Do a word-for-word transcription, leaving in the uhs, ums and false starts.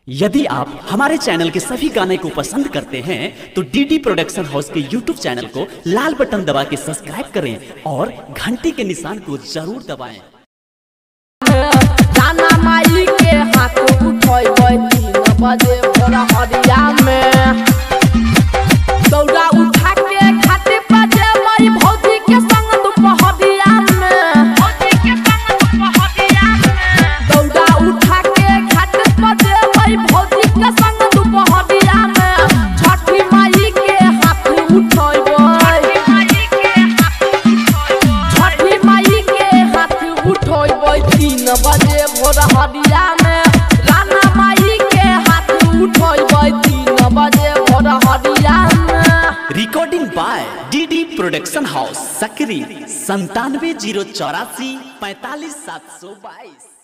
यदि आप हमारे चैनल के सभी गाने को पसंद करते हैं तो डीडी प्रोडक्शन हाउस के यूट्यूब चैनल को लाल बटन दबा के सब्सक्राइब करें और घंटी के निशान को जरूर दबाएं। गाना माई के हाथ उठोइबै तीन बजे भोर हरिया में दौड़ा उठा के खाते बजे मई भौजी के संग दुपहरिया में भौजी के संग दुपहरिया में दौड़ा उठा के खाते बजे मई भौजी के संग दुपहरिया में छठी माई के हाथ उठोइबै छठी माई के हाथ उठोइबै तीन बजे भोर हरिया में राना माई के हाथ उठोइबै तीन बजे भोर हरिया में। Recording by DD production house सकरी संतानवे जीरो चौरासी पैतालीस सात सौ बाईस।